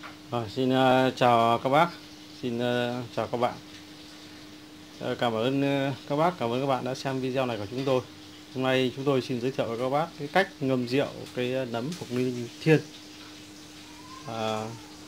Xin chào các bác, xin chào các bạn. Cảm ơn các bác, cảm ơn các bạn đã xem video này của chúng tôi. Hôm nay chúng tôi xin giới thiệu với các bác cái cách ngâm rượu cái nấm phục linh thiên. À,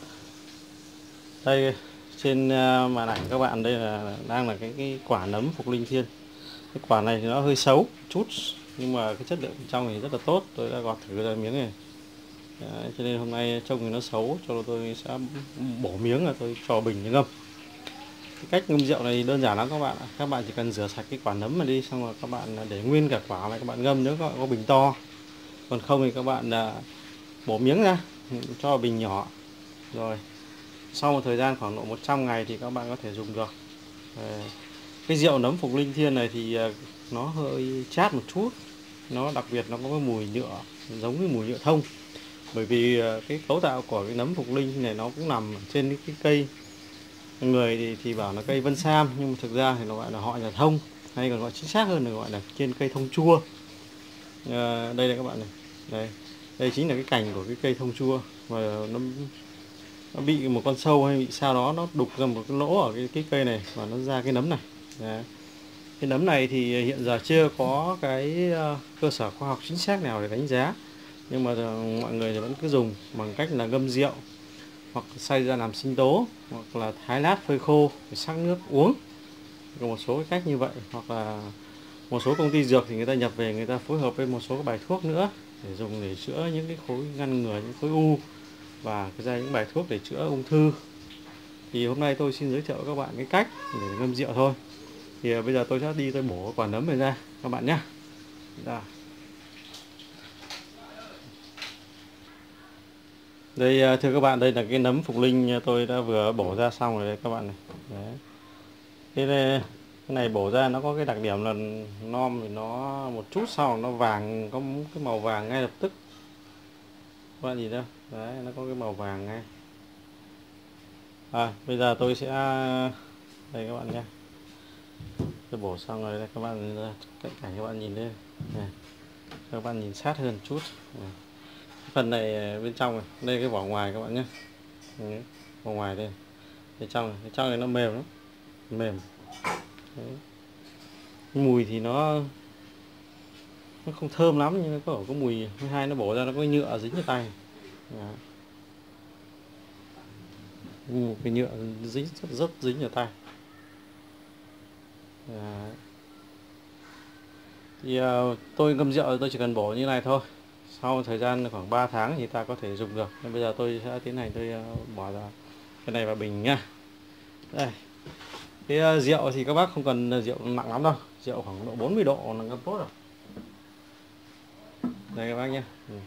Đây trên màn ảnh các bạn đây là đang là cái quả nấm phục linh thiên. Cái quả này thì nó hơi xấu một chút, nhưng mà cái chất lượng bên trong thì rất là tốt. Tôi đã gọt thử ra miếng này. Đấy, cho nên hôm nay trông thì nó xấu, cho nên tôi sẽ bổ miếng là tôi cho bình để ngâm. Cái cách ngâm rượu này đơn giản lắm các bạn ạ. Các bạn chỉ cần rửa sạch cái quả nấm này đi, xong rồi các bạn để nguyên cả quả này các bạn ngâm, nếu các bạn có bình to. Còn không thì các bạn bổ miếng ra, cho vào bình nhỏ. Rồi sau một thời gian khoảng độ 100 ngày thì các bạn có thể dùng được. Cái rượu nấm phục linh thiên này thì nó hơi chát một chút. Nó đặc biệt nó có cái mùi nhựa, giống như mùi nhựa thông. Bởi vì cái cấu tạo của cái nấm phục linh này nó cũng nằm trên cái cây. Người thì bảo là cây vân sam, nhưng mà thực ra thì nó gọi là họ nhà thông, hay còn gọi chính xác hơn là gọi là trên cây thông chua. Đây này các bạn này, đây chính là cái cành của cái cây thông chua, và nó bị một con sâu hay bị sao đó nó đục ra một cái lỗ ở cái cây này và nó ra cái nấm này. Đấy. Cái nấm này thì hiện giờ chưa có cái cơ sở khoa học chính xác nào để đánh giá, nhưng mà mọi người thì vẫn cứ dùng bằng cách là ngâm rượu, hoặc xay ra làm sinh tố, hoặc là thái lát phơi khô để sắc nước uống. Có một số cái cách như vậy, hoặc là một số công ty dược thì người ta nhập về, người ta phối hợp với một số cái bài thuốc nữa để dùng để chữa những cái khối, ngăn ngừa những khối u, và ra những bài thuốc để chữa ung thư. Thì hôm nay tôi xin giới thiệu các bạn cái cách để ngâm rượu thôi. Thì bây giờ tôi sẽ đi tôi bổ quả nấm này ra các bạn nhé. Đây thưa các bạn, đây là cái nấm phục linh tôi đã vừa bổ ra xong rồi đây các bạn này. Đấy. Cái này bổ ra nó có cái đặc điểm là non thì nó một chút sau nó vàng, có cái màu vàng ngay lập tức. Các bạn nhìn thấy không? Đấy, nó có cái màu vàng ngay. Bây giờ tôi sẽ đây các bạn nhé. Tôi bổ xong rồi đây các bạn, cận cảnh các bạn nhìn đây. Này. Các bạn nhìn sát hơn chút. Này. Phần này bên trong này, đây cái vỏ ngoài các bạn nhé. Đấy, vỏ ngoài đây. Bên trong này nó mềm lắm, mềm. Đấy. Mùi thì nó không thơm lắm, nhưng nó có mùi. Thứ hai nó bổ ra nó có nhựa dính vào tay. Đấy. Một cái nhựa dính rất dính vào tay. Đấy. Thì tôi ngâm rượu tôi chỉ cần bổ như này thôi. Sau thời gian khoảng 3 tháng thì ta có thể dùng được. Nên bây giờ tôi sẽ tiến hành tôi bỏ ra cái này vào bình nhá. Đây. Cái rượu thì các bác không cần rượu nặng lắm đâu. Rượu khoảng độ 40 độ là ngâm tốt rồi. Đây các bác nhé.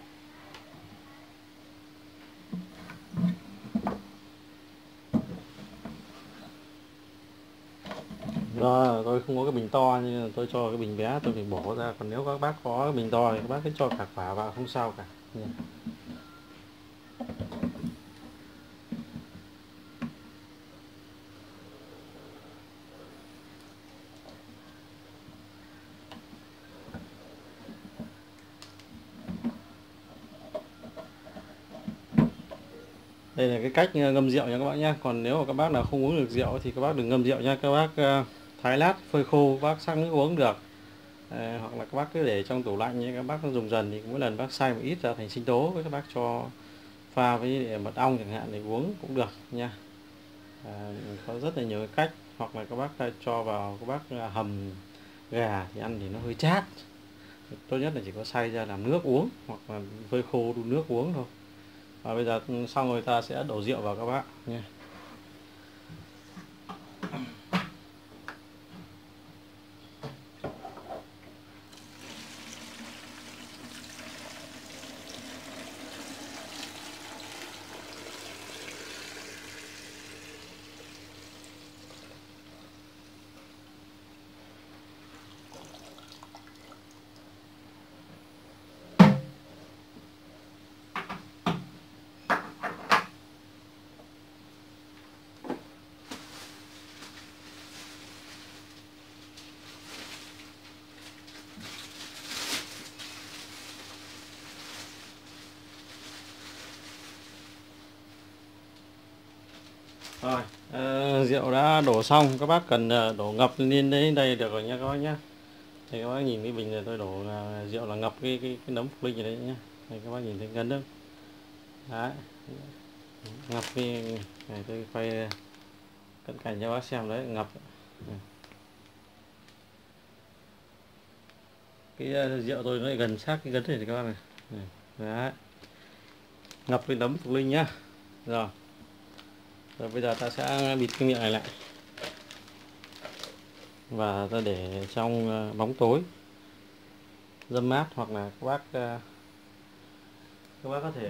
Rồi, tôi không có cái bình to nhưng tôi cho cái bình bé tôi phải bổ ra. Còn nếu các bác có cái bình to thì các bác cứ cho cả quả vào không sao cả. Đây là cái cách ngâm rượu nha các bác nhé. Còn nếu mà các bác nào không uống được rượu thì các bác đừng ngâm rượu nha. Các bác thái lát phơi khô, các bác sắc nước uống được. Hoặc là các bác cứ để trong tủ lạnh nhé. Các bác dùng dần thì mỗi lần bác xay một ít ra thành sinh tố, với các bác cho pha với mật ong chẳng hạn để uống cũng được nha. Có rất là nhiều cái cách. Hoặc là các bác cho vào, các bác hầm gà thì ăn thì nó hơi chát. Tốt nhất là chỉ có xay ra làm nước uống, hoặc là phơi khô đun nước uống thôi. Và bây giờ xong rồi ta sẽ đổ rượu vào các bác nha. Rồi, rượu đã đổ xong, các bác cần đổ ngập lên đến đây được rồi nha các bác nhé. Thì các bác nhìn cái bình này tôi đổ rượu là ngập cái nấm phục linh ở đấy nhá. Đây các bác nhìn thấy ngấn không? Đấy, ngập cái này tôi quay cận cảnh cho bác xem đấy, ngập. Cái rượu tôi nó lại gần sát cái gấn này thì các bác này. Đấy, ngập cái nấm phục linh nhá. Rồi. Rồi bây giờ ta sẽ bịt cái miệng này lại và ta để trong bóng tối râm mát, hoặc là các bác có thể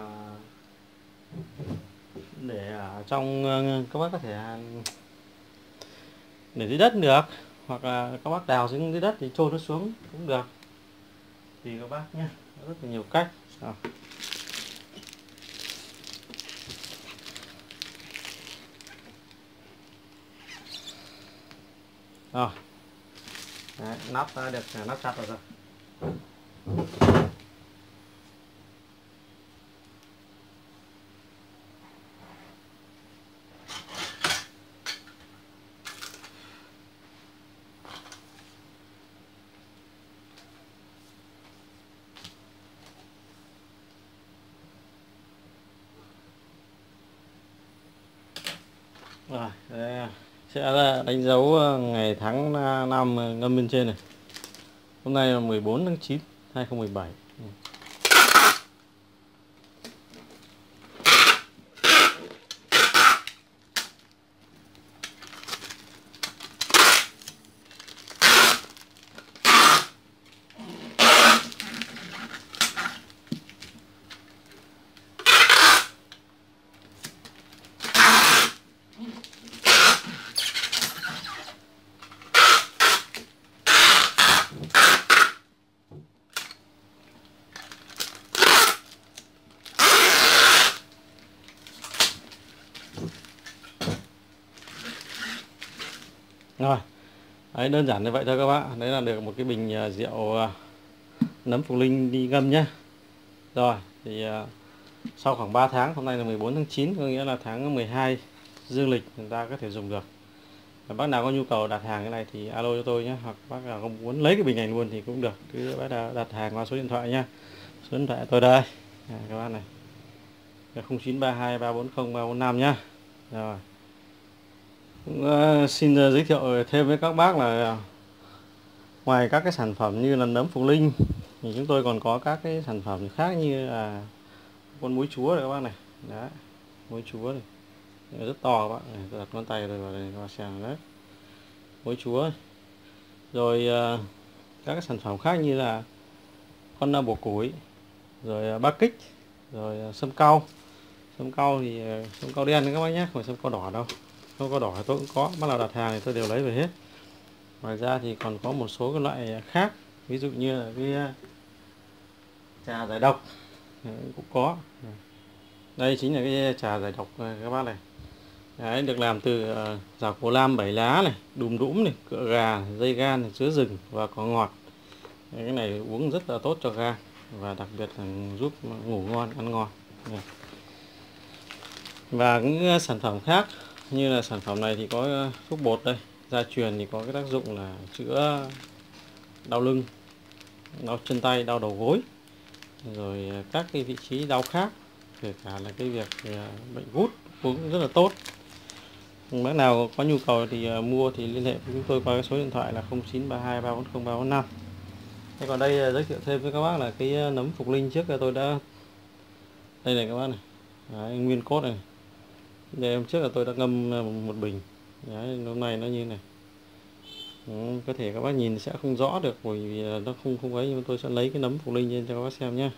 để ở trong các bác có thể để dưới đất được, hoặc là các bác đào xuống dưới đất thì chôn nó xuống cũng được, thì các bác nhé, rất là nhiều cách. Rồi. Đấy, nắp đã được nắp chặt rồi. Rồi, đây sẽ đánh dấu ngày tháng năm ngâm bên trên này. Hôm nay là 14 tháng 9 2017. Rồi, đấy, đơn giản như vậy thôi các bạn. Đấy là được một cái bình rượu nấm phục linh đi ngâm nhá. Rồi, thì sau khoảng 3 tháng, hôm nay là 14 tháng 9, có nghĩa là tháng 12 dương lịch, chúng ta có thể dùng được. Bác nào có nhu cầu đặt hàng cái này thì alo cho tôi nhé, hoặc bác nào không muốn lấy cái bình này luôn thì cũng được, cứ bác nào đặt hàng qua số điện thoại nhá. Số điện thoại tôi đây, các bác này, 0932 340 345 nhá. Rồi, cũng xin giới thiệu thêm với các bác là ngoài các cái sản phẩm như là nấm phục linh thì chúng tôi còn có các cái sản phẩm khác như là con muối chúa này các bác này. Đấy, muối chúa này rất to các bạn này, tôi đặt ngón tay rồi vào đây các bác xem đấy, muối chúa này. Rồi các cái sản phẩm khác như là con bổ củi, rồi ba kích, rồi sâm cau. Sâm cau thì sâm cau đen các bác nhé, không phải sâm cau đỏ đâu. Sâm cau đỏ tôi cũng có, bác nào đặt hàng thì tôi đều lấy về hết. Ngoài ra thì còn có một số cái loại khác, ví dụ như là cái trà giải độc cũng có. Đây chính là cái trà giải độc các bác này. Đấy, được làm từ rau cổ lam 7 lá này, đùm đũm này, cựa gà, dây gan này, sứa rừng và cỏ ngọt. Đấy, cái này uống rất là tốt cho gan và đặc biệt là giúp ngủ ngon, ăn ngon. Và những sản phẩm khác như là sản phẩm này thì có thuốc bột đây, gia truyền thì có cái tác dụng là chữa đau lưng, đau chân tay, đau đầu gối, rồi các cái vị trí đau khác, kể cả là cái việc bệnh gút uống rất là tốt. Bác nào có nhu cầu thì mua thì liên hệ với chúng tôi qua cái số điện thoại là 0932 340 345. Thế còn đây giới thiệu thêm với các bác là cái nấm phục linh trước tôi đã, đây này các bác này. Đấy, nguyên cốt này. Đây hôm trước là tôi đã ngâm một bình. Đấy, hôm nay nó như này. Có thể các bác nhìn sẽ không rõ được bởi vì nó không ấy, nhưng tôi sẽ lấy cái nấm phục linh lên cho các bác xem nhé.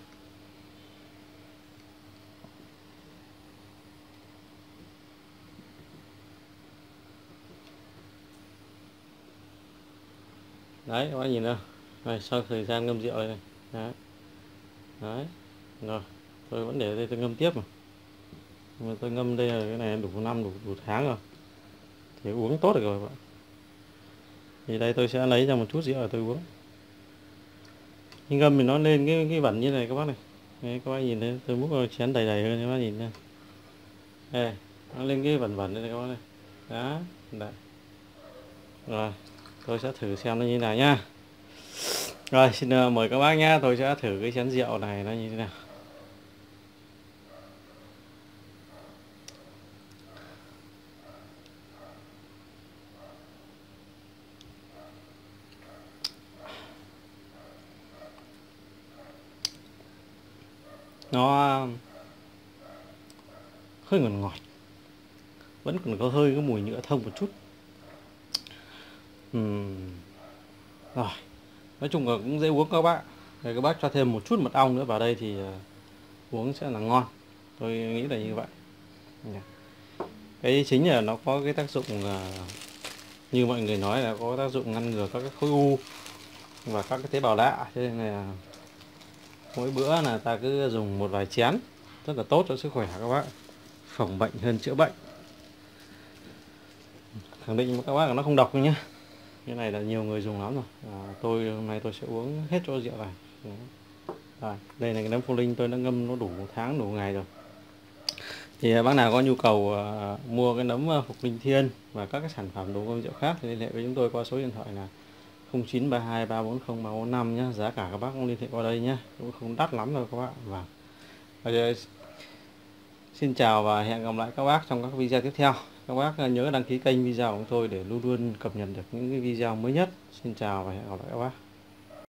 Đấy, các bác nhìn nào. Đây, sau thời gian ngâm rượu này. Đấy. Đấy. Rồi, tôi vẫn để đây tôi ngâm tiếp mà. Nhưng mà tôi ngâm đây là cái này đủ năm, đủ tháng rồi. Thì uống tốt được rồi các bạn. Thì đây tôi sẽ lấy ra một chút rượu rồi tôi uống. Nhưng ngâm thì nó lên cái vẩn như này các bác này. Đấy, các bác nhìn thấy tôi múc vào chén đầy đầy hơn các bác nhìn nha. Đây. nó lên cái vẩn vẩn đây này các bác này. Đó, đấy. Rồi tôi sẽ thử xem nó như thế nào nhá. Rồi xin mời các bác nhá, tôi sẽ thử cái chén rượu này nó như thế nào. Nó hơi ngọt ngọt, vẫn còn có hơi cái mùi nhựa thông một chút. Rồi nói chung là cũng dễ uống các bác. Rồi các bác cho thêm một chút mật ong nữa vào đây thì uống sẽ là ngon, tôi nghĩ là như vậy. Cái chính là nó có cái tác dụng như mọi người nói là có tác dụng ngăn ngừa các cái khối u và các cái tế bào lạ, cho nên là mỗi bữa là ta cứ dùng một vài chén rất là tốt cho sức khỏe các bác, phòng bệnh hơn chữa bệnh. Khẳng định với các bác là nó không độc nhé, cái này là nhiều người dùng lắm rồi. Tôi hôm nay tôi sẽ uống hết chỗ rượu này. Rồi, đây là cái nấm phong linh tôi đã ngâm nó đủ 1 tháng đủ ngày rồi. Thì bác nào có nhu cầu mua cái nấm Phục Linh Thiên và các cái sản phẩm đồ ngâm rượu khác thì liên hệ với chúng tôi qua số điện thoại là 0932 340 345 nhé. Giá cả các bác cũng liên hệ qua đây nhé, cũng không đắt lắm đâu các bạn. Và xin chào và hẹn gặp lại các bác trong các video tiếp theo. Các bác nhớ đăng ký kênh video của tôi để luôn luôn cập nhật được những cái video mới nhất. Xin chào và hẹn gặp lại các bác.